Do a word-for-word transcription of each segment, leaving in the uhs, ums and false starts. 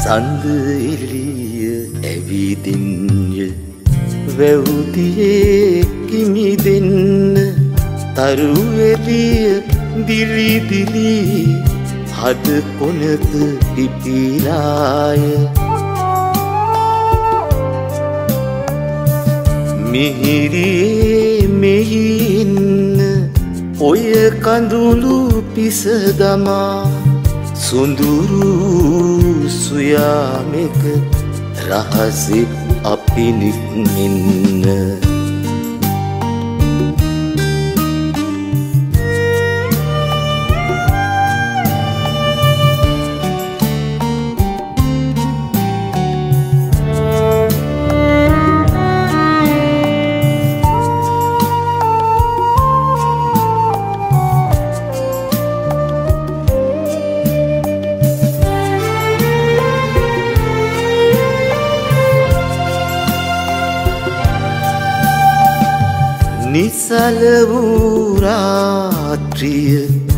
සඳ එළිය ඇවිදින්ය වැවුදියේ කිමිදෙන්න තරු එළිය දිලි දිලි හද කොනක පිපිලාය මිහිරියේ මෙහි ඉන්න ඔය කඳුළු පිස දමා සුඳුරු සුයාමෙක රහසෙ අපි නික්මෙන්න නිසල වූ රාත්‍රිය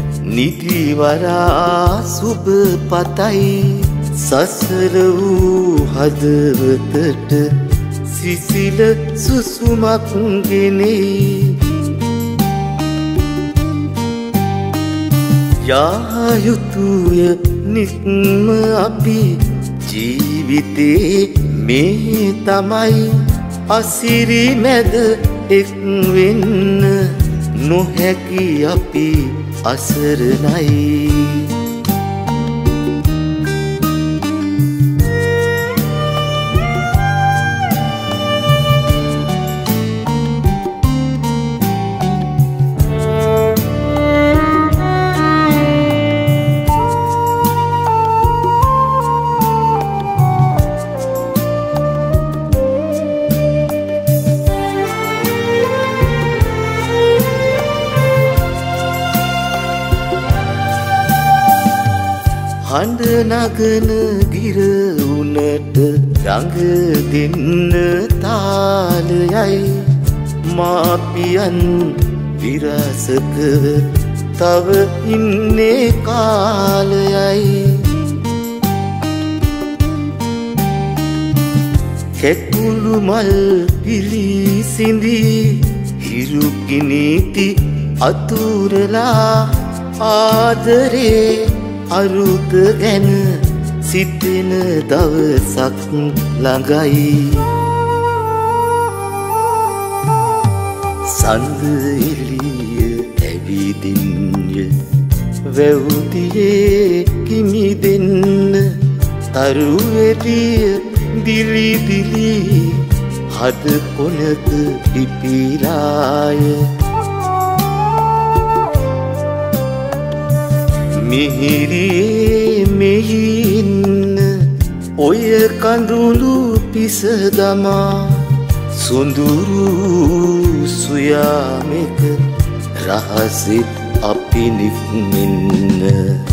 නිදිවරා සුබ පතයි සසර වූ හදවතට සිසිල සුසුමක් ගෙනෙයි යා යුතුය නික්ම අපි ජීවිතේ මේ තමයි අසිරි මැද එක් වෙන්න නොහැකි අපි අසරණයි හඬ නගන ගිර උනට රඟ දෙන්න තාලයයි මාපියන් විරසකව තව ඉන්නේ කාලයයි කැකුළු මල් පිලිසිඳි හිරු කිනීති අතුරලා ආදරේ අරුත ගැන සිතෙන දවසක් ළඟයි සඳ එළිය ඇවිදින්ය වැවුදියේ කිමිදෙන්න තරු එළිය දිලි දිලි හද කොනක පිපිලාය මිහිරියේ මෙහි ඉන්න ඔය කඳුළු පිස දමා සුඳුරු සුයාමෙක රහසෙ අපි නික්මෙන්න